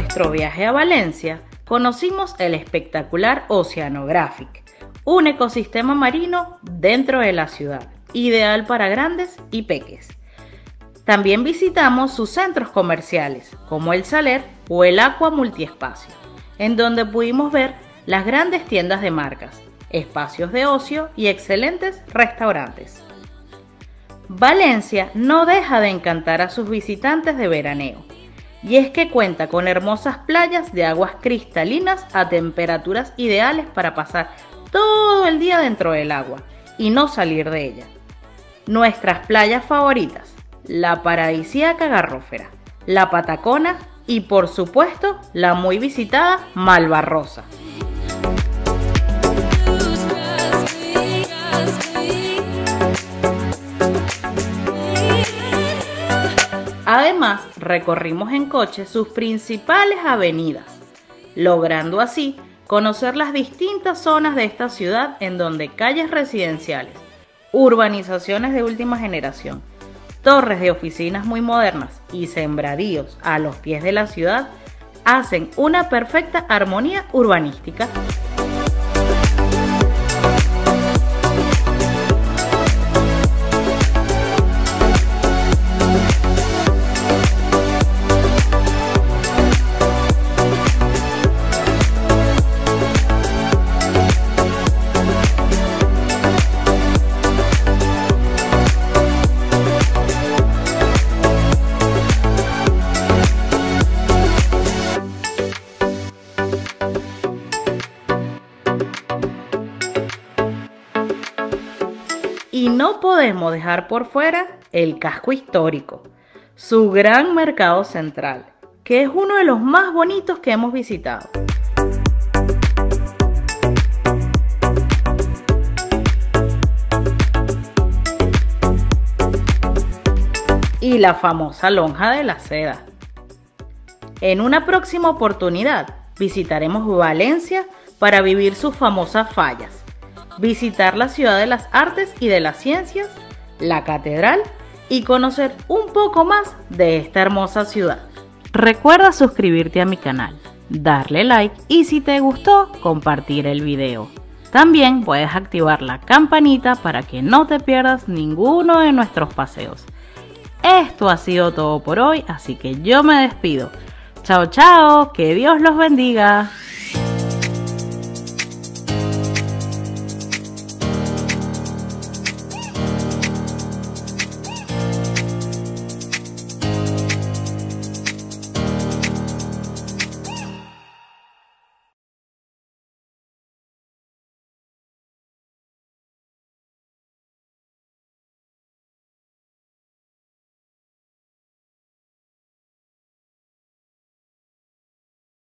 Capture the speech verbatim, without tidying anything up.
nuestro viaje a Valencia, conocimos el espectacular Oceanographic, un ecosistema marino dentro de la ciudad, ideal para grandes y peques. También visitamos sus centros comerciales, como el Saler o el Aqua Multiespacio, en donde pudimos ver las grandes tiendas de marcas, espacios de ocio y excelentes restaurantes. Valencia no deja de encantar a sus visitantes de veraneo, y es que cuenta con hermosas playas de aguas cristalinas a temperaturas ideales para pasar todo el día dentro del agua y no salir de ella. Nuestras playas favoritas: la paradisíaca Garrofera, la Patacona y por supuesto la muy visitada Malvarrosa. Además, recorrimos en coche sus principales avenidas, logrando así conocer las distintas zonas de esta ciudad en donde calles residenciales, urbanizaciones de última generación, torres de oficinas muy modernas y sembradíos a los pies de la ciudad hacen una perfecta armonía urbanística. Y no podemos dejar por fuera el casco histórico, su gran mercado central, que es uno de los más bonitos que hemos visitado. Y la famosa Lonja de la Seda. En una próxima oportunidad visitaremos Valencia para vivir sus famosas fallas, visitar la ciudad de las artes y de las ciencias, la catedral y conocer un poco más de esta hermosa ciudad. Recuerda suscribirte a mi canal, darle like y si te gustó, compartir el video. También puedes activar la campanita para que no te pierdas ninguno de nuestros paseos. Esto ha sido todo por hoy, así que yo me despido. Chao, chao, que Dios los bendiga.